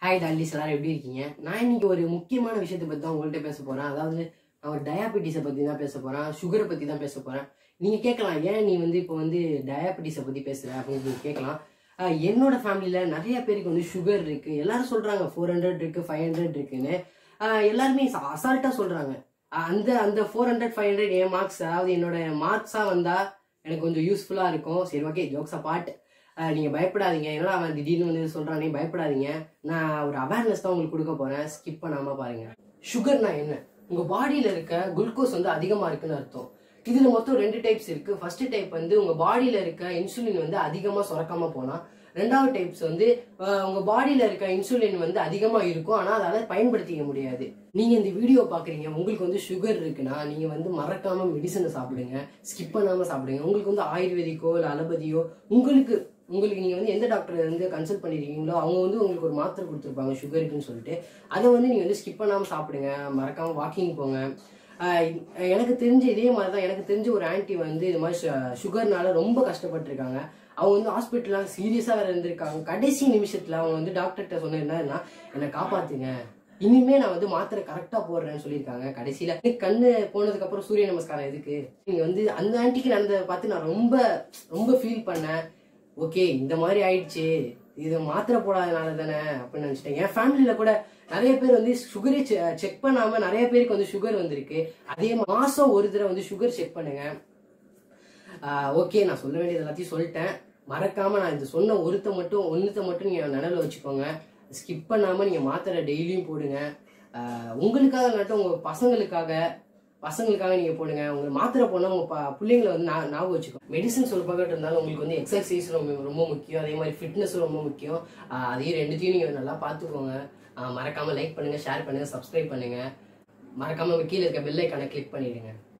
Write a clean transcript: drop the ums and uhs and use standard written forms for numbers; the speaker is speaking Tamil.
ஹாய் டாலிஸ், எல்லாரும் எப்படி இருக்கீங்க? நான் இன்னைக்கு ஒரு முக்கியமான விஷயத்தை பற்றி தான் உங்கள்கிட்ட பேச போகிறேன். அதாவது நான் ஒரு டயாபெட்டிஸை பற்றி தான் பேச போகிறேன், சுகரை பற்றி தான் பேச போகிறேன். நீங்கள் கேட்கலாம், ஏன் நீ இப்போ டயாபெட்டிஸை பற்றி பேசுகிற அப்படின்னு நீங்கள் கேட்கலாம். என்னோட ஃபேமிலியில் நிறைய பேருக்கு சுகர் இருக்குது. எல்லாரும் சொல்கிறாங்க 400 இருக்குது, 500 இருக்குன்னு. எல்லாருமே அசால்ட்டாக சொல்கிறாங்க. அந்த அந்த 400 500 என் மார்க்ஸ், அதாவது என்னோட மார்க்ஸாக வந்தால் எனக்கு கொஞ்சம் யூஸ்ஃபுல்லாக இருக்கும். சரி, ஓகே, ஜோக்ஸ் அபார்ட். நீங்கள் பயப்படாதீங்க. ஏன்னா அவன் திடீர்னு சொல்கிறானே, பயப்படாதீங்க. நான் ஒரு அவேர்னஸ் தான் உங்களுக்கு கொடுக்க போகிறேன். ஸ்கிப் பண்ணாமல் பாருங்கள். சுகர்னா என்ன? உங்கள் பாடியில் இருக்க குளுக்கோஸ் அதிகமாக இருக்குன்னு அர்த்தம். இதில் மொத்தம் 2 டைப்ஸ் இருக்குது. ஃபர்ஸ்ட் டைப் உங்கள் பாடியில் இருக்க இன்சுலின் அதிகமாக சுரக்காமல் போகலாம். ரெண்டாவது டைப்ஸ் உங்கள் பாடியில் இருக்க இன்சுலின் அதிகமாக இருக்கும், ஆனால் அதால் பயன்படுத்திக்க முடியாது. நீங்கள் இந்த வீடியோ பார்க்குறீங்க, உங்களுக்கு சுகர் இருக்குன்னா நீங்கள் மறக்காமல் மெடிசனை சாப்பிடுங்க, ஸ்கிப் பண்ணாமல் சாப்பிடுங்க. உங்களுக்கு ஆயுர்வேதிக்கோ இல்லை அலோபதியோ உங்களுக்கு நீங்கள் எந்த டாக்டர் கன்சல்ட் பண்ணியிருக்கீங்களோ அவங்க உங்களுக்கு ஒரு மாத்திரை கொடுத்துருப்பாங்க சுகருக்குன்னு சொல்லிட்டு. அதை நீங்கள் ஸ்கிப் பண்ணாமல் சாப்பிடுங்க. மறக்காமல் வாக்கிங் போங்க. எனக்கு தெரிஞ்ச இதே மாதிரி தான் எனக்கு தெரிஞ்ச ஒரு ஆன்ட்டி இது மாதிரி சுகர்னால ரொம்ப கஷ்டப்பட்டுருக்காங்க. அவங்க ஹாஸ்பிட்டலாக சீரியஸாக வேறு இருந்திருக்காங்க. கடைசி நிமிஷத்தில் அவங்க டாக்டர்கிட்ட சொன்னதுன்னா, என்னை காப்பாற்றுங்க, இனிமே நான் மாத்திரை கரெக்டாக போடுறேன்னு சொல்லியிருக்காங்க. கடைசியில் கண்ணு போனதுக்கப்புறம் சூரிய நமஸ்காரம் எதுக்கு? நீங்கள் அந்த ஆன்ட்டிக்கு நடந்ததை பார்த்து நான் ரொம்ப ரொம்ப ஃபீல் பண்ணேன். ஓகே, இந்த மாதிரி ஆயிடுச்சு, இது மாத்திரை போடாதனால தானே அப்படின்னு நினச்சிட்டேன். என் ஃபேமிலியில் கூட நிறைய பேர் சுகரே செக் பண்ணாமல் நிறைய பேருக்கு சுகர் வந்திருக்கு. அதே மாதம் ஒரு தடவை சுகர் செக் பண்ணுங்க. ஓகே, நான் சொல்ல வேண்டியது எல்லாத்தையும் சொல்லிட்டேன். மறக்காம நான் இது சொன்ன ஒன்னத்தை மட்டும் நீங்க நினைவுல வச்சுக்கோங்க. ஸ்கிப் பண்ணாம நீங்க மாத்திரை டெய்லியும் போடுங்க. உங்களுக்காக நட்டும் உங்க பசங்களுக்காக நீங்க போடுங்க. உங்களுக்கு மாத்திரை போனா உங்க பிள்ளைங்களை ஞாபகம் வச்சுக்கோங்க. மெடிசன்ஸ் ஒரு பக்கம் இருந்தாலும் உங்களுக்கு எக்ஸசைஸ் ரொம்ப முக்கியம். அதே மாதிரி ஃபிட்னஸ் ரொம்ப முக்கியம். அதையும் ரெண்டுத்தையும் நீங்க நல்லா பார்த்துக்கோங்க. மறக்காம லைக் பண்ணுங்க, ஷேர் பண்ணுங்க, சப்ஸ்கிரைப் பண்ணுங்க. மறக்காம கீழே இருக்க பெல் ஐக்கானை கிளிக் பண்ணிடுங்க.